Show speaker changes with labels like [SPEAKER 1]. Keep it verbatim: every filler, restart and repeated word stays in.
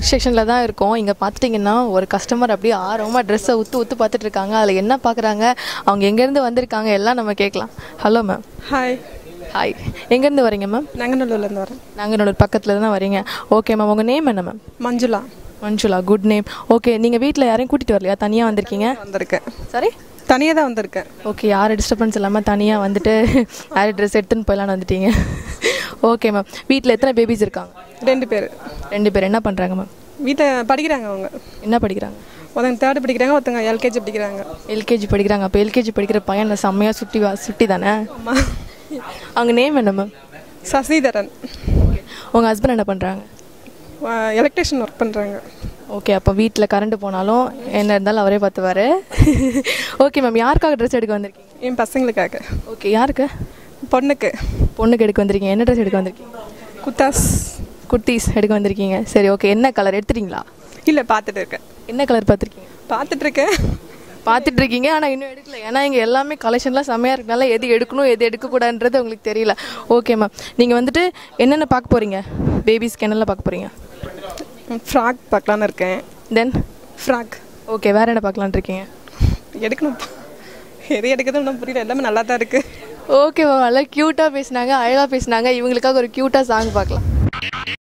[SPEAKER 1] Kids செக்ஷனில் தான் இருக்கோம். இங்கே பார்த்துட்டிங்கன்னா ஒரு கஸ்டமர் அப்படியே ஆர்வமாக ட்ரெஸ்ஸை உத்து உத்து பார்த்துட்டு இருக்காங்க. அதில் என்ன பார்க்குறாங்க, அவங்க எங்கேருந்து வந்திருக்காங்க எல்லாம் நம்ம கேட்கலாம். Hello ma'am.
[SPEAKER 2] ஹாய்.
[SPEAKER 1] ஹாய், எங்கேருந்து வரீங்க மேம்?
[SPEAKER 2] நாங்கநல்லூர்லேருந்து வரேன்.
[SPEAKER 1] நாங்கநல்லூர் பக்கத்தில் தான் வரீங்க. ஓகே மேம், உங்கள் நேம் என்ன ma'am?
[SPEAKER 2] Manjula.
[SPEAKER 1] Manjula, good name. Okay, நீங்கள் வீட்டில் யாரையும் கூட்டிகிட்டு வரலையா, தனியாக வந்திருக்கீங்க?
[SPEAKER 2] வந்திருக்கேன்.
[SPEAKER 1] சாரி,
[SPEAKER 2] தனியாக தான் வந்திருக்கேன்.
[SPEAKER 1] ஓகே, யார் டிஸ்டர்பன்ஸ் இல்லாமல் தனியாக வந்துட்டு யார் ட்ரெஸ் எடுத்துன்னு போயிடலான்னு வந்துட்டீங்க. ஓகே மேம், வீட்டில் எத்தனை பேபிஸ் இருக்காங்க?
[SPEAKER 2] ரெண்டு பேர்.
[SPEAKER 1] ரெண்டு பேர். என்ன பண்ணுறாங்க மேம்?
[SPEAKER 2] வீட்டில் படிக்கிறாங்க. அவங்க
[SPEAKER 1] என்ன படிக்கிறாங்க?
[SPEAKER 2] ஒருத்தங்க தேர்டு படிக்கிறாங்க, ஒருத்தங்க எல்கேஜி படிக்கிறாங்க.
[SPEAKER 1] எல்கேஜி படிக்கிறாங்க. அப்போ எல்கேஜி படிக்கிற பையன் செம்மையாக சுட்டி வா சுட்டி தானே?
[SPEAKER 2] ஆமாம்.
[SPEAKER 1] அவங்க நேம் என்ன மேம்?
[SPEAKER 2] சசிதரன்.
[SPEAKER 1] உங்கள் ஹஸ்பண்ட் என்ன பண்ணுறாங்க?
[SPEAKER 2] எலக்ட்ரிஷியன் ஒர்க் பண்ணுறாங்க.
[SPEAKER 1] ஓகே, அப்போ வீட்டில் கரண்ட் போனாலும் என்ன இருந்தாலும் அவரே பார்த்துவார். ஓகே மேம், யாருக்காக ட்ரெஸ் எடுக்க வந்திருக்கீங்க?
[SPEAKER 2] என் பசங்களுக்காக.
[SPEAKER 1] ஓகே, யாருக்கு?
[SPEAKER 2] பொண்ணுக்கு.
[SPEAKER 1] பொண்ணுக்கு எடுக்க வந்திருக்கீங்க. என்ன ட்ரெஸ் எடுக்க வந்திருக்கீங்க?
[SPEAKER 2] குத்தாஸ்.
[SPEAKER 1] குர்த்திஸ் எடுக்க வந்திருக்கீங்க. சரி, ஓகே. என்ன கலர் எடுத்துட்டீங்களா?
[SPEAKER 2] இல்லை, பார்த்துட்டு இருக்கேன்.
[SPEAKER 1] என்ன கலர் பார்த்துருக்கீங்க?
[SPEAKER 2] பார்த்துட்ருக்கேன்.
[SPEAKER 1] பார்த்துட்ருக்கீங்க, ஆனால் இன்னும் எடுக்கல. ஏன்னா இங்கே எல்லாமே கலெக்ஷன்லாம் செம்மையாக இருக்கனால எது எடுக்கணும் எது எடுக்கக்கூடாதுன்றது உங்களுக்கு தெரியல. ஓகே மேம், நீங்கள் வந்துட்டு என்னென்ன பார்க்க போகிறீங்க? பேபிஸ்க்கு என்னெல்லாம் பார்க்க போகிறீங்க?
[SPEAKER 2] ஃப்ராக் பார்க்கலான்னு இருக்கேன்.
[SPEAKER 1] தென்
[SPEAKER 2] ஃப்ராக்.
[SPEAKER 1] ஓகே, வேறு என்ன பார்க்கலான்னு இருக்கீங்க?
[SPEAKER 2] எடுக்கணும். எது எடுக்கிறதுன்னு ஒன்றும் புரியல, எல்லாமே நல்லா தான் இருக்குது.
[SPEAKER 1] ஓகே மேம், நல்லா க்யூட்டாக பேசினாங்க, அழகாக பேசினாங்க. இவங்களுக்காக ஒரு க்யூட்டாக சாங் பார்க்கலாம்.